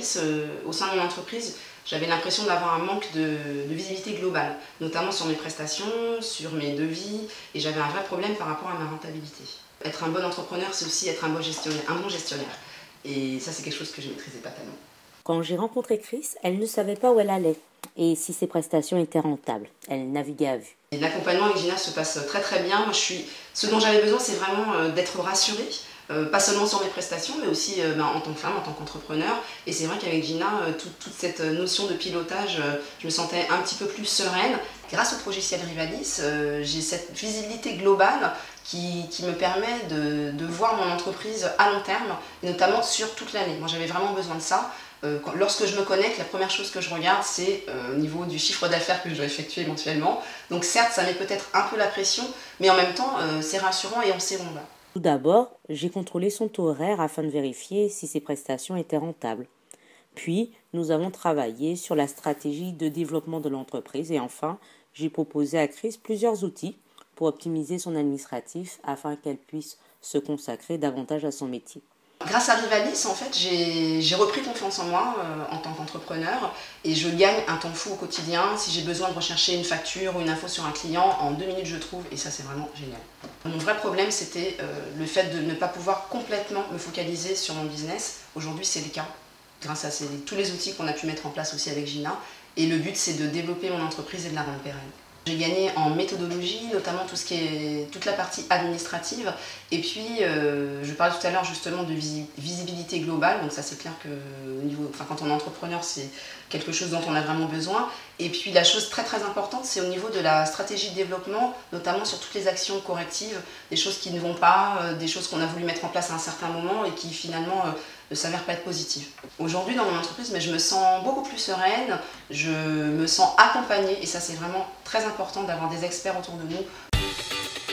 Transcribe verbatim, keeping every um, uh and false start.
Rivalis, euh, au sein de mon entreprise, j'avais l'impression d'avoir un manque de, de visibilité globale, notamment sur mes prestations, sur mes devis, et j'avais un vrai problème par rapport à ma rentabilité. Être un bon entrepreneur, c'est aussi être un bon gestionnaire, un bon gestionnaire. Et ça, c'est quelque chose que je ne maîtrisais pas tellement. Quand j'ai rencontré Chris, elle ne savait pas où elle allait et si ses prestations étaient rentables. Elle naviguait à vue. L'accompagnement avec Gina se passe très très bien. Moi, je suis... Ce dont j'avais besoin, c'est vraiment euh, d'être rassurée. Euh, pas seulement sur mes prestations, mais aussi euh, ben, en tant que femme, en tant qu'entrepreneur. Et c'est vrai qu'avec Gina, euh, tout, toute cette notion de pilotage, euh, je me sentais un petit peu plus sereine. Grâce au logiciel Rivalis, euh, j'ai cette visibilité globale qui, qui me permet de, de voir mon entreprise à long terme, et notamment sur toute l'année. Moi, j'avais vraiment besoin de ça. Euh, quand, lorsque je me connecte, la première chose que je regarde, c'est euh, au niveau du chiffre d'affaires que je dois effectuer mensuellement. Donc certes, ça met peut-être un peu la pression, mais en même temps, euh, c'est rassurant et on sait où on va. Tout d'abord, j'ai contrôlé son taux horaire afin de vérifier si ses prestations étaient rentables. Puis, nous avons travaillé sur la stratégie de développement de l'entreprise et enfin, j'ai proposé à Chris plusieurs outils pour optimiser son administratif afin qu'elle puisse se consacrer davantage à son métier. Grâce à Rivalis, en fait, j'ai repris confiance en moi euh, en tant qu'entrepreneur et je gagne un temps fou au quotidien. Si j'ai besoin de rechercher une facture ou une info sur un client, en deux minutes je trouve et ça c'est vraiment génial. Mon vrai problème c'était euh, le fait de ne pas pouvoir complètement me focaliser sur mon business. Aujourd'hui c'est le cas, grâce à ces, tous les outils qu'on a pu mettre en place aussi avec Gina. Et le but c'est de développer mon entreprise et de la rendre pérenne. J'ai gagné en méthodologie, notamment tout ce qui est, toute la partie administrative. Et puis, euh, je parlais tout à l'heure justement de visibilité globale. Donc ça, c'est clair que au niveau, enfin, quand on est entrepreneur, c'est quelque chose dont on a vraiment besoin. Et puis, la chose très très importante, c'est au niveau de la stratégie de développement, notamment sur toutes les actions correctives, des choses qui ne vont pas, euh, des choses qu'on a voulu mettre en place à un certain moment et qui finalement euh, ne s'avèrent pas être positives. Aujourd'hui, dans mon entreprise, mais je me sens beaucoup plus sereine, je me sens accompagnée et ça, c'est vraiment très important d'avoir des experts autour de nous.